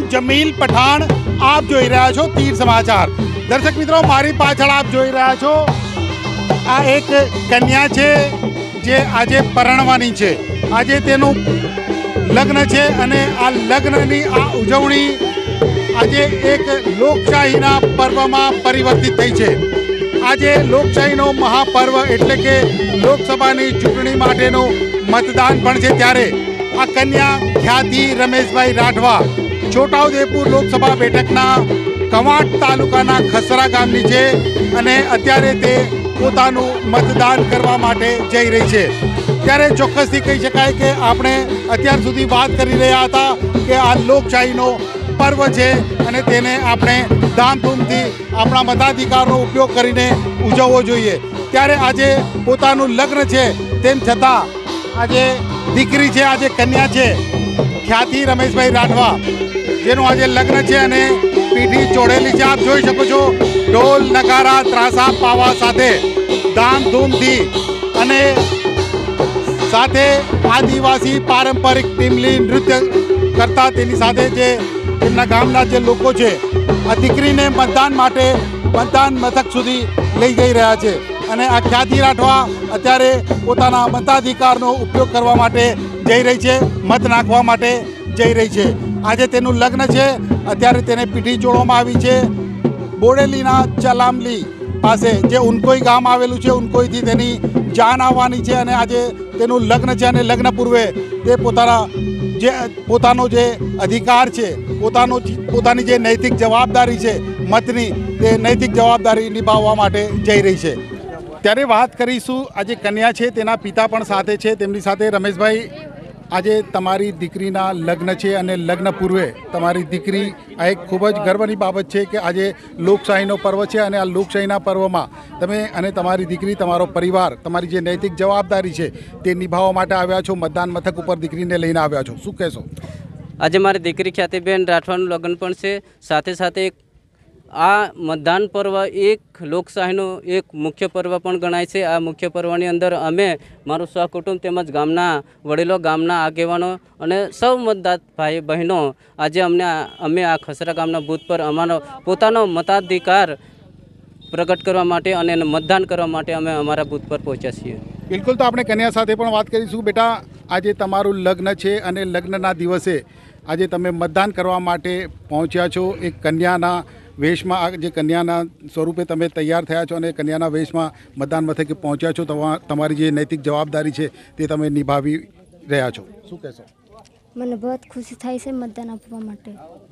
જમીલ પઠાણ, આપ જોઈ રહ્યા છો તીર સમાચાર। દર્શક મિત્રો, મારી પાછળ આપ જોઈ રહ્યા છો આ એક કન્યા છે જે આજે પરણવાની છે। આજે તેનું લગ્ન છે અને આ લગ્નની આ ઉજવણી આજે એક લોકશાહીના પર્વમાં પરિવર્તિત થઈ છે। આજે લોકશાહીનો મહાપર્વ એટલે કે લોકસભાની ચૂંટણી માટેનું મતદાન પણ છે। ત્યારે આ કન્યા ખ્યાતિ રમેશભાઈ રાઠવા છોટાઉદેપુર લોકસભા બેઠકના કવાંટ તાલુકાના ખસરા ગામની છે અને અત્યારે તે પોતાનું મતદાન કરવા માટે જઈ રહી છે। ત્યારે ચોક્કસથી કહી શકાય કે આપણે અત્યાર સુધી વાત કરી રહ્યા હતા કે આ લોકશાહીનો પર્વ છે અને તેને આપણે ધામધૂમથી આપણા મતાધિકારનો ઉપયોગ કરીને ઉજવવો જોઈએ। ત્યારે આજે પોતાનું લગ્ન છે તેમ છતાં આજે દીકરી છે, આજે કન્યા છે ખ્યાતિ રમેશભાઈ રાઠવા, જેનું આજે લગ્ન છે અને પીઠી ચોળેલી છે। આપ જોઈ શકો છો ઢોલ નગારા ત્રાસા પાવા સાથે ધામધૂમથી અને સાથે આદિવાસી પારંપરિક ટીમલી નૃત્ય કરતા તેની સાથે જે તેમના ગામના જે લોકો છે આ દીકરીને મતદાન માટે મતદાન મથક સુધી લઈ જઈ રહ્યા છે અને આ ખ્યાતિ રાઠવા અત્યારે પોતાના મતાધિકારનો ઉપયોગ કરવા માટે જઈ રહી છે, મત નાખવા માટે જઈ રહી છે। આજે તેનું લગ્ન છે, અત્યારે તેને પીઠી ચોળવામાં આવી છે બોડેલીના ચલામલી પાસે જે ઉનકોઈ ગામ આવેલું છે। ઉનકોઈથી તેની જાન આવવાની છે અને આજે તેનું લગ્ન છે અને લગ્ન પૂર્વે તે પોતાનો જે અધિકાર છે, પોતાની જે નૈતિક જવાબદારી છે મતની, તે નૈતિક જવાબદારી નિભાવવા માટે જઈ રહી છે। ત્યારે વાત કરીશું આજે કન્યા છે તેના પિતા પણ સાથે છે, તેમની સાથે રમેશભાઈ, આજે તમારી દીકરીના લગ્ન છે અને લગ્ન પૂર્વે તમારી દીકરી આ એક ખૂબ જ ગર્વની બાબત છે કે આજે લોકશાહીનો પર્વ છે અને આ લોકશાહીના પર્વમાં તમે અને તમારી દીકરી, તમારો પરિવાર, તમારી જે નૈતિક જવાબદારી છે તે નિભાવવા માટે આવ્યા છો, મતદાન મથક ઉપર દીકરીને લઈને આવ્યા છો, શું કહેશો? આજે મારી દીકરી ખ્યાતિબેન રાઠવાનું લગ્ન પણ છે, સાથે સાથે આ મતદાન પર્વ એક લોકશાહીનો એક મુખ્ય પર્વ પણ ગણાય છે। આ મુખ્ય પર્વની અંદર અમે મારું સહકુટુંબ તેમજ ગામના વડીલો, ગામના આગેવાનો અને સૌ મતદાર ભાઈ બહેનો આજે અમે આ ખસરા ગામના બૂથ પર અમારો પોતાનો મતાધિકાર પ્રગટ કરવા માટે અને મતદાન કરવા માટે અમે અમારા બૂથ પર પહોંચ્યા છીએ। બિલકુલ, તો આપણે કન્યા સાથે પણ વાત કરીશું। બેટા, આજે તમારું લગ્ન છે અને લગ્નના દિવસે આજે તમે મતદાન કરવા માટે પહોંચ્યા છો। એક કન્યાના વેશમાં, જે કન્યાના સ્વરૂપે તમે તૈયાર થયા છો અને કન્યાના વેશમાં મતદાન મથકે પહોંચ્યા છો, તમારી જે નૈતિક જવાબદારી છે તે તમે નિભાવી રહ્યા છો, શું કહેશો? મને બહુ ખુશી થાય છે મતદાન આપવા માટે।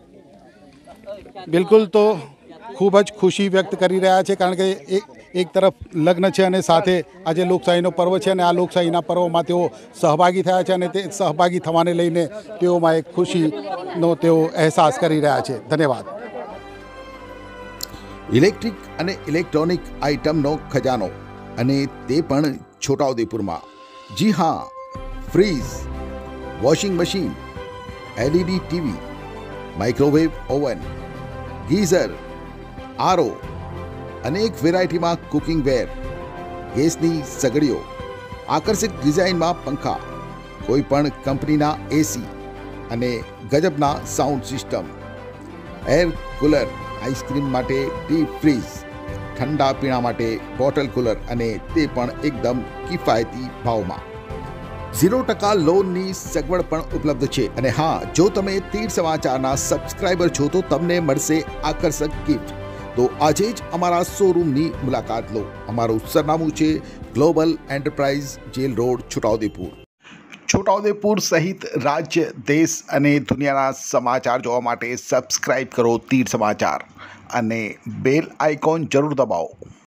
બિલકુલ, તો ખૂબ જ ખુશી વ્યક્ત કરી રહ્યા છે કારણ કે એક તરફ લગ્ન છે અને સાથે આજે લોકશાહીનો પર્વ છે અને આ લોકશાહીના પર્વમાં તેઓ સહભાગી થયા છે અને તે સહભાગી થવાને લઈને તેઓમાં એક ખુશીનો તેઓ અહેસાસ કરી રહ્યા છે। ધન્યવાદ। ઇલેક્ટ્રિક અને ઇલેક્ટ્રોનિક આઇટમનો ખજાનો અને તે પણ છોટાઉદેપુરમાં। જી હા, fridge, washing machine, LED TV, microwave oven, geyser, RO, અનેક વેરાયટીમાં કુકિંગ વેર, ગેસની સગડીઓ, આકર્ષક ડિઝાઇનમાં પંખા, કોઈ પણ કંપનીના એસી અને ગજબના sound system, air cooler, ice cream માટે ડીપ ફ્રીઝ, ઠંડા પીણા માટે બોટલ કુલર અને તે પણ એકદમ કિફાયતી ભાવમાં। 0% લોનની સગવડ પણ ઉપલબ્ધ છે અને હા, જો તમે તીર સમાચારના સબસ્ક્રાઇબર છો તો તમને મળશે આકર્ષક ગિફ્ટ। તો આજે જ અમારા શોરૂમની મુલાકાત લો। અમારું સરનામું છે global enterprise, jail road, Chhota Udepur. Chhota Udepur સહિત રાજ્ય, દેશ અને દુનિયાના સમાચાર જોવા માટે સબસ્ક્રાઇબ કરો તીર સમાચાર અને બેલ આઇકોન જરૂર દબાવો।